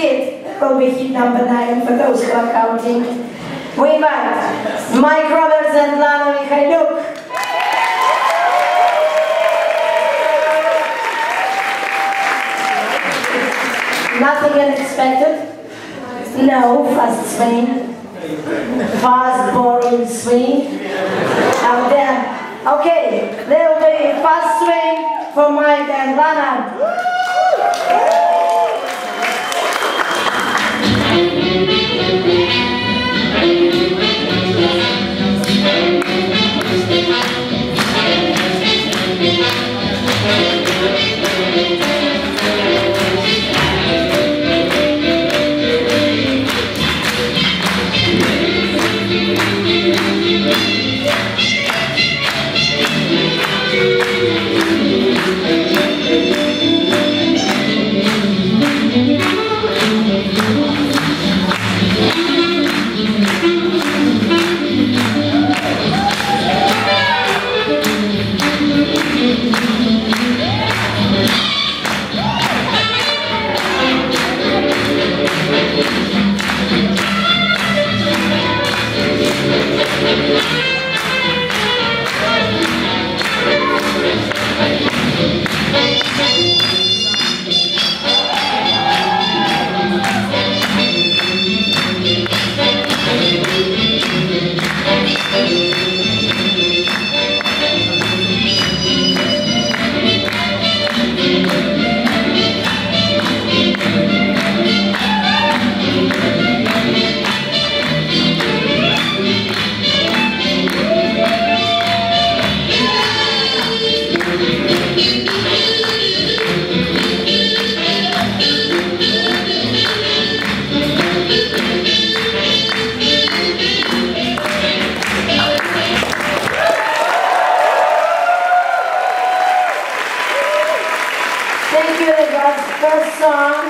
hit will be hit number 9 for those who are counting. We invite Mike Roberts and Lana Mikhailuk. Nothing unexpected. No fast swing. Fast, boring swing. And then, okay, there will be fast swing for Mike and Lana. Thank you, it was first song.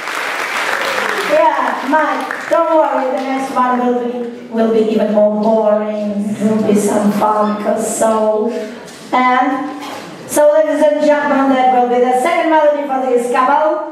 Yeah, Mike, don't worry, the next one will be even more boring. There will be some funk or soul. And so, ladies and gentlemen, that will be the second melody for this couple.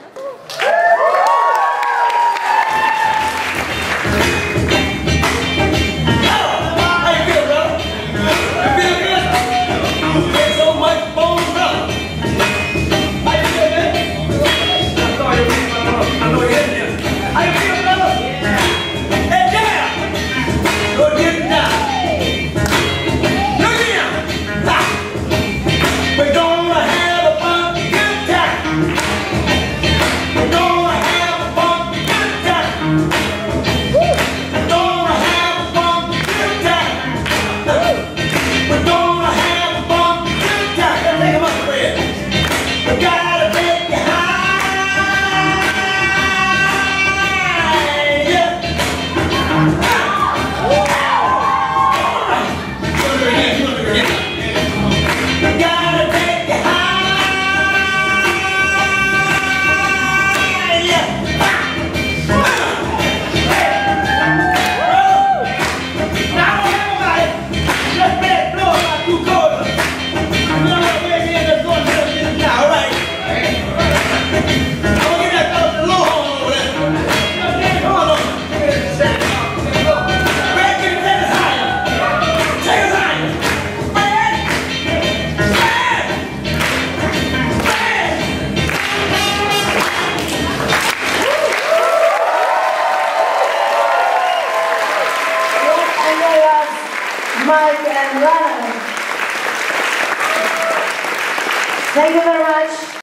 Mike and Lana. Thank you very much.